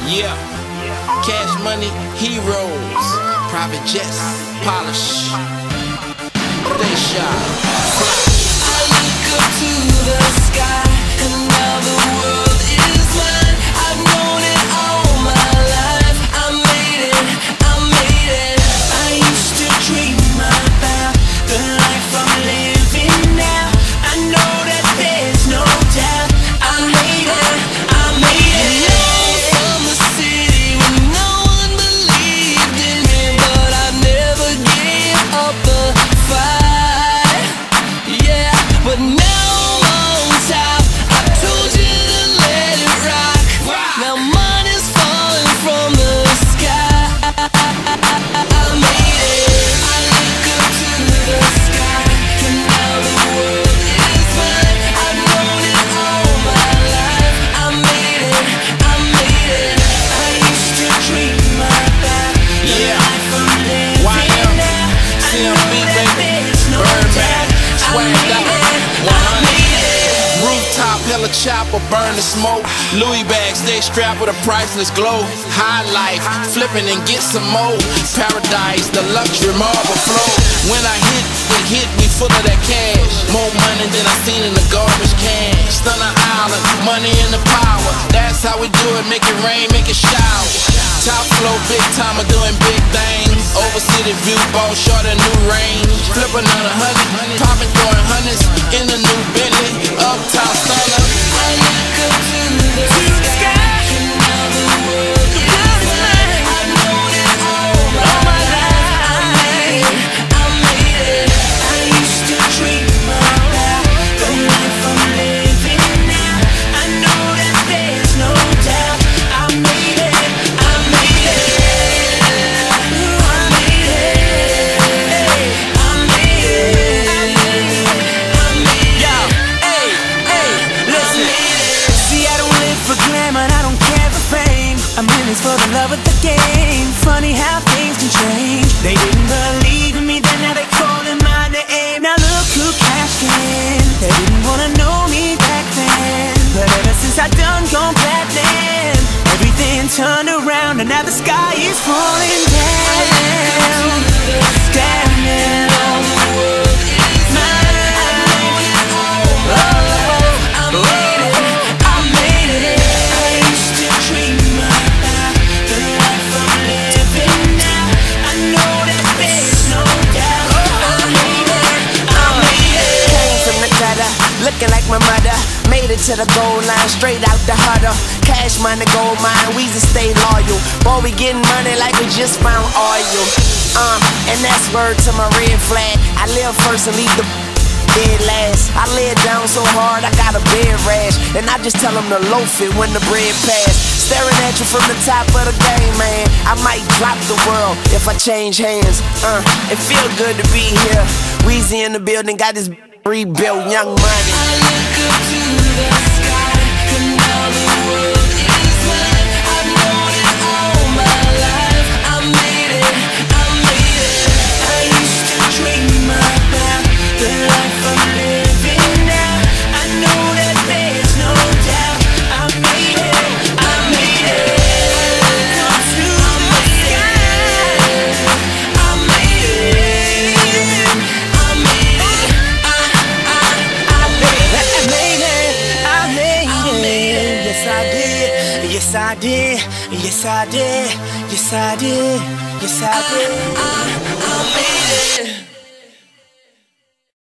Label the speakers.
Speaker 1: Yeah, Cash Money, Heroes, private jets, polish, they shot, fly.
Speaker 2: I look up to the sky, and now the world is mine. I've known it all my life. I made it, I made it. I used to dream about the life I'm living now. I know that there's no doubt. I made it, I made it. From the city when no one believed in me, but I never gave up the fight. Yeah, but now I'm on top. I told you to let it rock. Now money's falling from the sky. I made it. I look up to the sky, and now the world is mine. I've known it all my life. I made it, I made it. I used to dream about the life I'm living now. I know that there's no doubt.
Speaker 1: Swagged out, 100. Rooftop, hella chopper, burn the smoke. Louis bags, stay strapped with a priceless glow. High life, flipping and get some more. Paradise, the luxury marble flow. When I hit me full of that cash. More money than I seen in the garbage can. Stunner Island, money in the power. That's how we do it, make it rain, make it shower. Top flow, big time, doing big things. Over city view, ball short a new range. Flip another 100, popping, throwing hundreds in the new Bentley. Uptown stunner.
Speaker 2: I look up to the sky, and now the world is mine. I've known it all my life. I made it, I made it. I used to dream about the life I'm living now. I know that there's no doubt. I made it, I made it. I made it, I made it, I made it. Yo, hey, listen. See, I don't live for glamour, I don't care for fame. I'm in this for the love of the game. Funny how things can change. They didn't believe in me then, now they calling my name. Now look who cashed in. They didn't wanna know me back then, but ever since I done gone platinum, everything turned around and now the sky is falling down. Damn it, all the world is mine. I made it, I made it. I used to dream about the life I'm living now. I know that there's no doubt. I made it, I made it.
Speaker 3: Came from the gutter, looking like my mother. Made it to the goal line, straight out the huddle. Cash money, gold mine, we just stay loyal. Boy, we getting money like we just found oil. And that's word to my red flag. I live first and leave the dead last. I lay it down so hard, I got a bed rash. And I just tell them to loaf it when the bread pass. Staring at you from the top of the game, man. I might drop the world if I change hands. It feel good to be here. Weezy in the building, got this rebuilt Young Money.
Speaker 2: I look up to the sky, and now the world is mine. I've known it all my life. I made it, I made it. I used to dream about the life I'm living now. I know that there's no doubt. I made it, I made it. I look up to the sky, I made it, I made it. Yes, I did. Yes, I did. Yes, I did. Yes, I did. Yes, I did.